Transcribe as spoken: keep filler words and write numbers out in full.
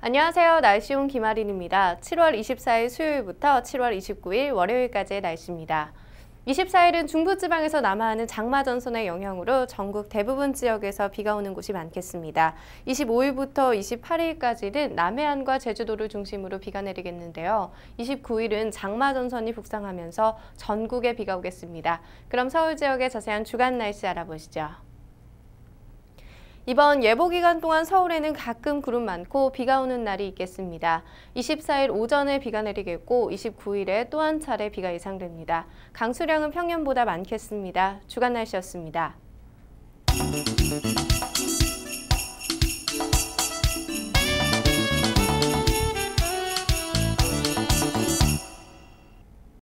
안녕하세요. 날씨온 김아린입니다. 칠월 이십사일 수요일부터 칠월 이십구일 월요일까지의 날씨입니다. 이십사일은 중부지방에서 남하하는 장마전선의 영향으로 전국 대부분 지역에서 비가 오는 곳이 많겠습니다. 이십오일부터 이십팔일까지는 남해안과 제주도를 중심으로 비가 내리겠는데요. 이십구일은 장마전선이 북상하면서 전국에 비가 오겠습니다. 그럼 서울 지역의 자세한 주간 날씨 알아보시죠. 이번 예보 기간 동안 서울에는 가끔 구름 많고 비가 오는 날이 있겠습니다. 이십사일 오전에 비가 내리겠고 이십구일에 또 한 차례 비가 예상됩니다. 강수량은 평년보다 많겠습니다. 주간 날씨였습니다.